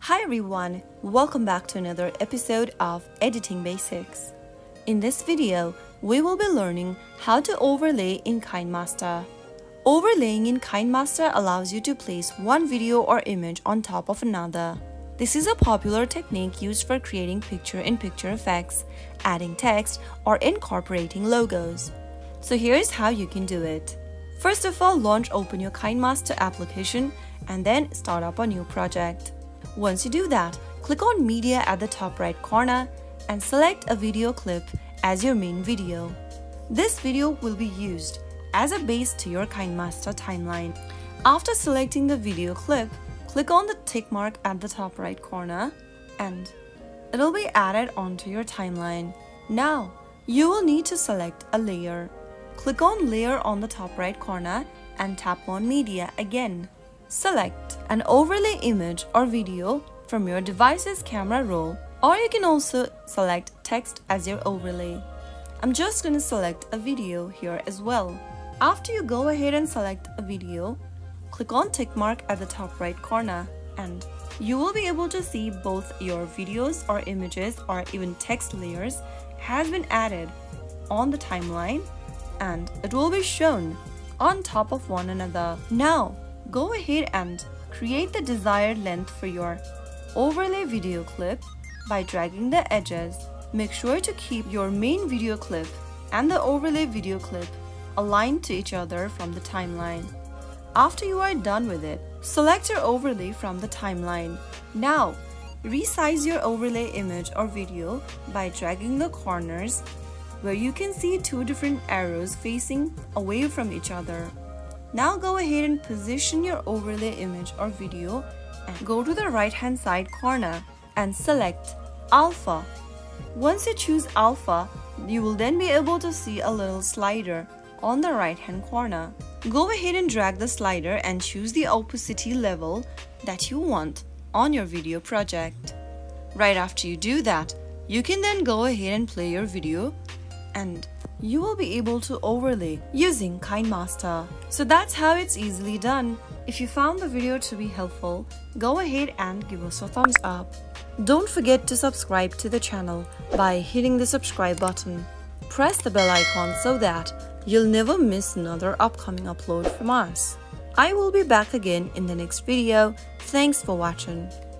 Hi everyone, welcome back to another episode of Editing Basics. In this video, we will be learning how to overlay in Kinemaster. Overlaying in Kinemaster allows you to place one video or image on top of another. This is a popular technique used for creating picture-in-picture effects, adding text, or incorporating logos. So here's how you can do it. First of all, open your Kinemaster application and then start up a new project. Once you do that, click on Media at the top right corner and select a video clip as your main video. This video will be used as a base to your Kinemaster timeline. After selecting the video clip, click on the tick mark at the top right corner and it'll be added onto your timeline. Now, you will need to select a layer. Click on Layer on the top right corner and tap on Media again. Select an overlay image or video from your device's camera roll, or you can also select text as your overlay. I'm just going to select a video here as well. After you go ahead and select a video, click on tick mark at the top right corner and you will be able to see both your videos or images or even text layers has been added on the timeline and it will be shown on top of one another. Now, go ahead and create the desired length for your overlay video clip by dragging the edges. Make sure to keep your main video clip and the overlay video clip aligned to each other from the timeline. After you are done with it, select your overlay from the timeline. Now, resize your overlay image or video by dragging the corners where you can see two different arrows facing away from each other. Now go ahead and position your overlay image or video and go to the right hand side corner and select Alpha. Once you choose Alpha, you will then be able to see a little slider on the right hand corner. Go ahead and drag the slider and choose the opacity level that you want on your video project. Right after you do that, you can then go ahead and play your video and you will be able to overlay using Kinemaster. So that's how it's easily done. If you found the video to be helpful, go ahead and give us a thumbs up. Don't forget to subscribe to the channel by hitting the subscribe button. Press the bell icon so that you'll never miss another upcoming upload from us. I will be back again in the next video. Thanks for watching.